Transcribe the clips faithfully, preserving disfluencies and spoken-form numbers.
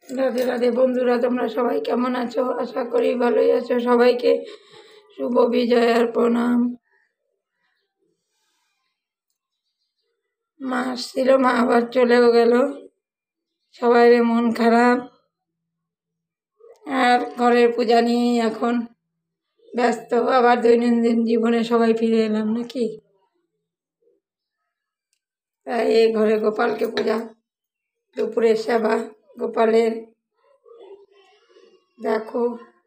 রাধে রাধে বন্ধুরা, তোমরা সবাই কেমন আছো? আশা করি ভালোই আছো। সবাইকে শুভ বিজয়ার প্রণাম। মা আসছিল, মা আবার চলেও গেল। সবাই মন খারাপ, আর ঘরের পূজা নিয়েই এখন ব্যস্ত। আবার দৈনন্দিন জীবনে সবাই ফিরে এলাম নাকি। তাই এই ঘরে গোপালকে পূজা, দুপুরের সেবা গোপালের। দেখো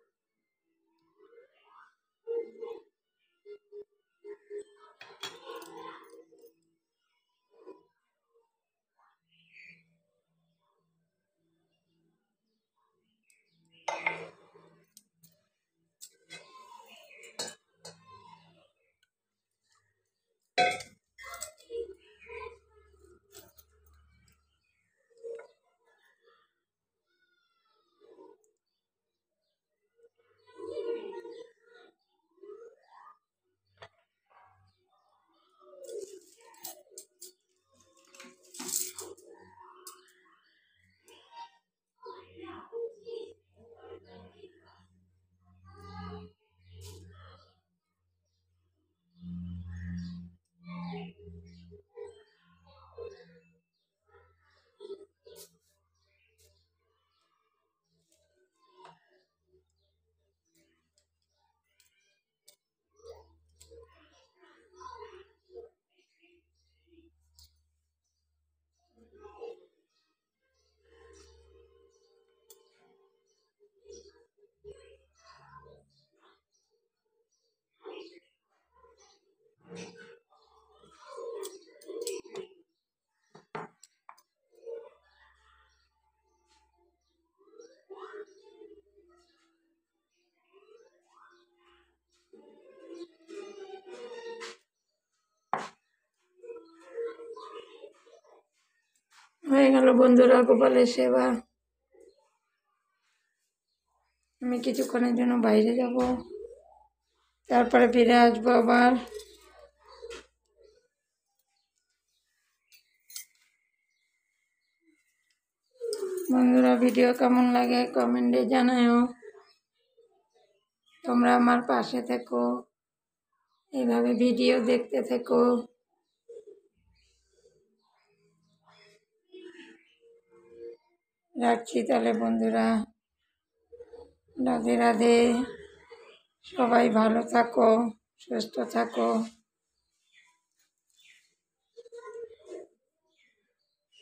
হয়ে গেল বন্ধুরা গোপালের সেবা। আমি কিছুক্ষণের জন্য বাইরে যাব, তারপরে ফিরে আসবো আবার। বন্ধুরা ভিডিও কেমন লাগে কমেন্টে জানাও। তোমরা আমার পাশে থেকো, এইভাবে ভিডিও দেখতে থেকো। রাখছি তাহলে বন্ধুরা, রাধে রাধে। সবাই ভালো থাকো, সুস্থ থাকো।